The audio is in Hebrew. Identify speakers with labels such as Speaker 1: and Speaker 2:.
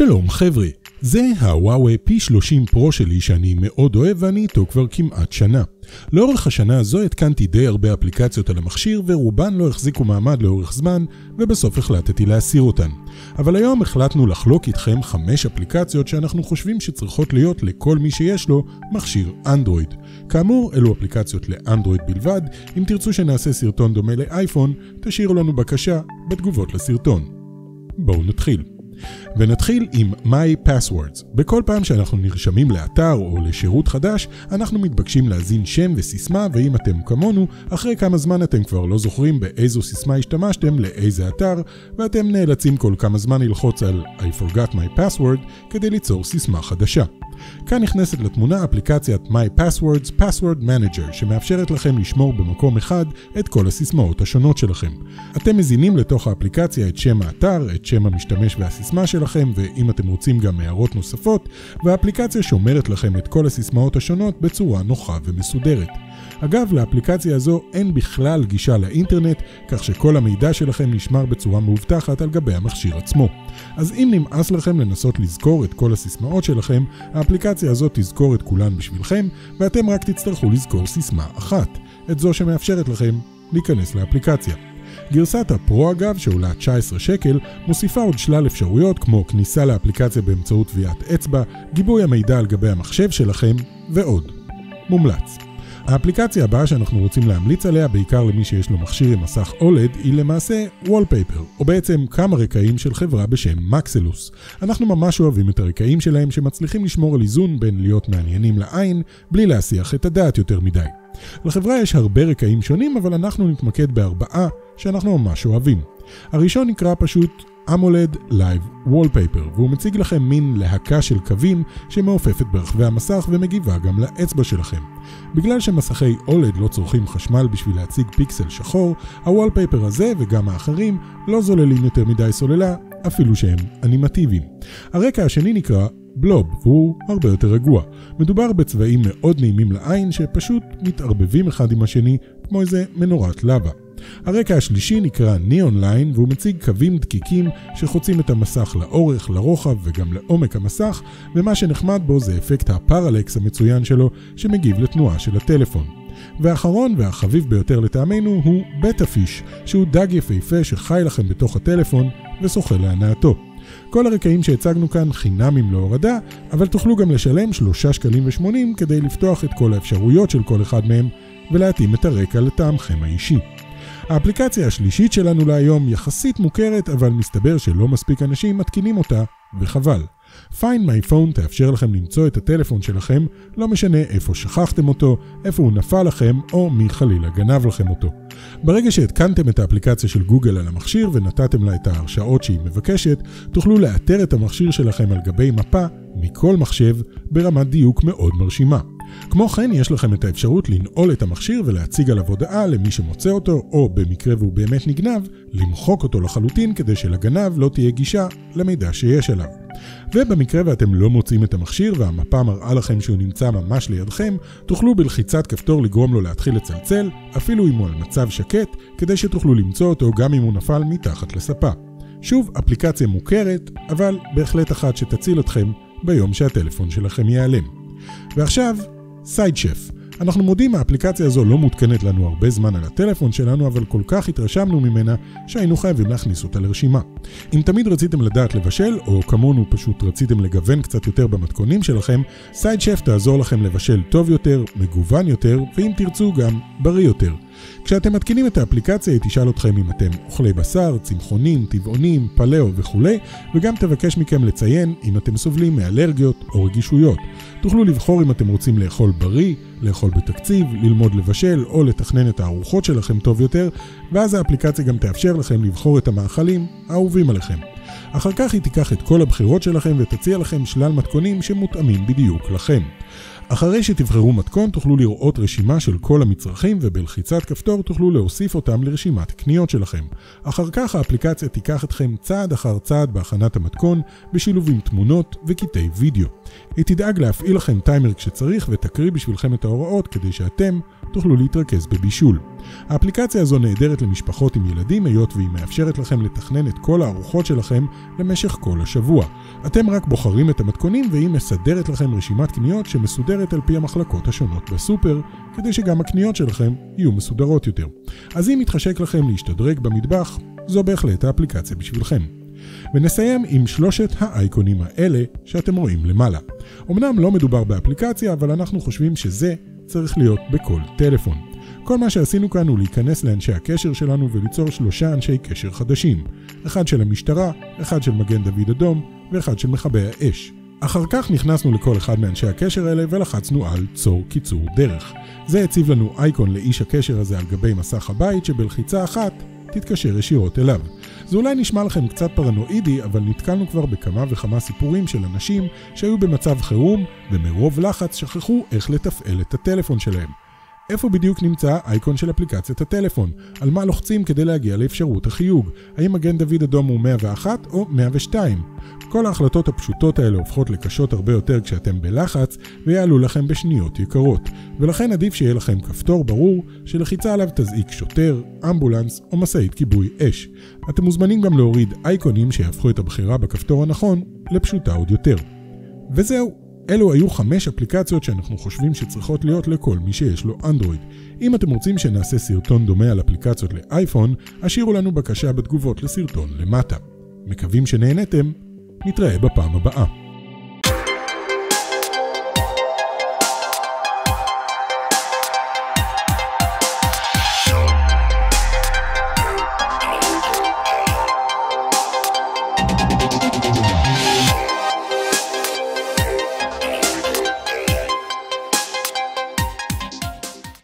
Speaker 1: שלום חבר'ה, זה הוואוי P30 פרו שלי שאני מאוד אוהב ואני איתו כבר כמעט שנה. לאורך השנה הזו התקנתי די הרבה אפליקציות על המכשיר ורובן לא החזיקו מעמד לאורך זמן ובסוף החלטתי להסיר אותן. אבל היום החלטנו לחלוק איתכם 5 אפליקציות שאנחנו חושבים שצריכות להיות לכל מי שיש לו מכשיר אנדרואיד. כאמור, אלו אפליקציות לאנדרואיד בלבד. אם תרצו שנעשה סרטון דומה לאייפון, תשאירו לנו בקשה בתגובות לסרטון. בואו נתחיל. ונתחיל עם My Passwords. בכל פעם שאנחנו נרשמים לאתר או לשירות חדש, אנחנו מתבקשים להזין שם וסיסמה, ואם אתם כמונו, אחרי כמה זמן אתם כבר לא זוכרים באיזו סיסמה השתמשתם לאיזה אתר, ואתם נאלצים כל כמה זמן ללחוץ על I forgot my password כדי ליצור סיסמה חדשה. כאן נכנסת לתמונה אפליקציית My Passwords Password Manager, שמאפשרת לכם לשמור במקום אחד את כל הסיסמאות השונות שלכם. אתם מזינים לתוך האפליקציה את שם האתר, את שם המשתמש והסיסמה שלכם, ואם אתם רוצים גם הערות נוספות, והאפליקציה שומרת לכם את כל הסיסמאות השונות בצורה נוחה ומסודרת. אגב, לאפליקציה הזו אין בכלל גישה לאינטרנט, כך שכל המידע שלכם נשמר בצורה מאובטחת על גבי המכשיר עצמו. אז אם נמאס לכם לנסות לזכור את כל הסיסמאות שלכם, האפליקציה הזו תזכור את כולן בשבילכם, ואתם רק תצטרכו לזכור סיסמה אחת, את זו שמאפשרת לכם להיכנס לאפליקציה. גרסת הפרו אגב, שעולה 19 שקל, מוסיפה עוד שלל אפשרויות כמו כניסה לאפליקציה באמצעות טביעת אצבע, גיבוי המידע על גבי המחשב שלכם ועוד. מומלץ. האפליקציה הבאה שאנחנו רוצים להמליץ עליה, בעיקר למי שיש לו מכשיר עם מסך OLED, היא למעשה Wallpaper, או בעצם כמה רקעים של חברה בשם Maxellus. אנחנו ממש אוהבים את הרקעים שלהם שמצליחים לשמור על איזון בין להיות מעניינים לעין, בלי להסיח את הדעת יותר מדי. לחברה יש הרבה רקעים שונים, אבל אנחנו נתמקד בארבעה שאנחנו ממש אוהבים. הראשון נקרא פשוט AMOLED Live Wallpaper, והוא מציג לכם מין להקה של קווים שמעופפת ברחבי המסך ומגיבה גם לאצבע שלכם. בגלל שמסכי OLED לא צורכים חשמל בשביל להציג פיקסל שחור, הוולפייפר הזה וגם האחרים לא זוללים יותר מדי סוללה, אפילו שהם אנימטיביים. הרקע השני נקרא בלוב, והוא הרבה יותר רגוע. מדובר בצבעים מאוד נעימים לעין שפשוט מתערבבים אחד עם השני כמו איזה מנורת לבה. הרקע השלישי נקרא ניאון ליין, והוא מציג קווים דקיקים שחוצים את המסך לאורך, לרוחב וגם לעומק המסך, ומה שנחמד בו זה אפקט הפרלקס המצוין שלו שמגיב לתנועה של הטלפון. והאחרון והחביב ביותר לטעמנו הוא בטה פיש, שהוא דג יפהפה שחי לכם בתוך הטלפון ושוחה להנאתו. כל הרקעים שהצגנו כאן חינמים להורדה, אבל תוכלו גם לשלם 3.80 שקלים כדי לפתוח את כל האפשרויות של כל אחד מהם ולהתאים את הרקע לטעמכם האישי. האפליקציה השלישית שלנו להיום יחסית מוכרת, אבל מסתבר שלא מספיק אנשים מתקינים אותה, וחבל. Find My Phone תאפשר לכם למצוא את הטלפון שלכם, לא משנה איפה שכחתם אותו, איפה הוא נפל לכם, או מי חלילה גנב לכם אותו. ברגע שהתקנתם את האפליקציה של גוגל על המכשיר ונתתם לה את ההרשאות שהיא מבקשת, תוכלו לאתר את המכשיר שלכם על גבי מפה מכל מחשב ברמת דיוק מאוד מרשימה. כמו כן, יש לכם את האפשרות לנעול את המכשיר ולהציג עליו הודעה למי שמוצא אותו, או במקרה והוא באמת נגנב, למחוק אותו לחלוטין כדי שלגנב לא תהיה גישה למידע שיש עליו. ובמקרה ואתם לא מוצאים את המכשיר והמפה מראה לכם שהוא נמצא ממש לידכם, תוכלו בלחיצת כפתור לגרום לו להתחיל לצלצל, אפילו אם הוא על מצב שקט, כדי שתוכלו למצוא אותו גם אם הוא נפל מתחת לספה. שוב, אפליקציה מוכרת, אבל בהחלט אחת שתציל אתכם ביום שהטלפון שלכם ייעלם. ועכשיו, סיידשף. אנחנו מודים, האפליקציה הזו לא מותקנת לנו הרבה זמן על הטלפון שלנו, אבל כל כך התרשמנו ממנה שהיינו חייבים להכניס אותה לרשימה. אם תמיד רציתם לדעת לבשל, או כמונו פשוט רציתם לגוון קצת יותר במתכונים שלכם, סיידשף תעזור לכם לבשל טוב יותר, מגוון יותר, ואם תרצו גם בריא יותר. כשאתם מתקינים את האפליקציה היא תשאל אתכם אם אתם אוכלי בשר, צמחונים, טבעונים, פלאו וכו', וגם תבקש מכם לציין אם אתם סובלים מאלרגיות או רגישויות. תוכלו לבחור אם אתם רוצים לאכול בריא, לאכול בתקציב, ללמוד לבשל או לתכנן את הארוחות שלכם טוב יותר, ואז האפליקציה גם תאפשר לכם לבחור את המאכלים האהובים עליכם. אחר כך היא תיקח את כל הבחירות שלכם ותציע לכם שלל מתכונים שמותאמים בדיוק לכם. אחרי שתבחרו מתכון תוכלו לראות רשימה של כל המצרכים ובלחיצת כפתור תוכלו להוסיף אותם לרשימת קניות שלכם. אחר כך האפליקציה תיקח אתכם צעד אחר צעד בהכנת המתכון בשילוב עם תמונות וקטעי וידאו. היא תדאג להפעיל לכם טיימר כשצריך ותקריא בשבילכם את ההוראות כדי שאתם תוכלו להתרכז בבישול. האפליקציה הזו נהדרת למשפחות עם ילדים היות והיא מאפשרת לכם לתכנן את כל הארוחות שלכם למשך כל השבוע. אתם רק בוחרים את המתכונים והיא מסדרת לכם רשימת קניות שמסודרת על פי המחלקות השונות בסופר, כדי שגם הקניות שלכם יהיו מסודרות יותר. אז אם מתחשק לכם להשתדרג במטבח, זו בהחלט האפליקציה בשבילכם. ונסיים עם שלושת האייקונים האלה שאתם רואים למעלה. אמנם לא מדובר באפליקציה, אבל אנחנו חושבים שזה צריך להיות בכל טלפון. כל מה שעשינו כאן הוא להיכנס לאנשי הקשר שלנו וליצור 3 אנשי קשר חדשים. אחד של המשטרה, אחד של מגן דוד אדום ואחד של מכבי האש. אחר כך נכנסנו לכל אחד מאנשי הקשר האלה ולחצנו על צור קיצור דרך. זה הציב לנו אייקון לאיש הקשר הזה על גבי מסך הבית שבלחיצה אחת תתקשר ישירות אליו. זה אולי נשמע לכם קצת פרנואידי, אבל נתקלנו כבר בכמה וכמה סיפורים של אנשים שהיו במצב חירום ומרוב לחץ שכחו איך לתפעל את הטלפון שלהם. איפה בדיוק נמצא האייקון של אפליקציית הטלפון? על מה לוחצים כדי להגיע לאפשרות החיוג? האם מגן דוד אדום הוא 101 או 102? כל ההחלטות הפשוטות האלה הופכות לקשות הרבה יותר כשאתם בלחץ ויעלו לכם בשניות יקרות. ולכן עדיף שיהיה לכם כפתור ברור שלחיצה עליו תזעיק שוטר, אמבולנס או משאית כיבוי אש. אתם מוזמנים גם להוריד אייקונים שיהפכו את הבחירה בכפתור הנכון לפשוטה עוד יותר. וזהו. אלו היו 5 אפליקציות שאנחנו חושבים שצריכות להיות לכל מי שיש לו אנדרואיד. אם אתם רוצים שנעשה סרטון דומה על אפליקציות לאייפון, השאירו לנו בקשה בתגובות לסרטון למטה. מקווים שנהנתם, נתראה בפעם הבאה.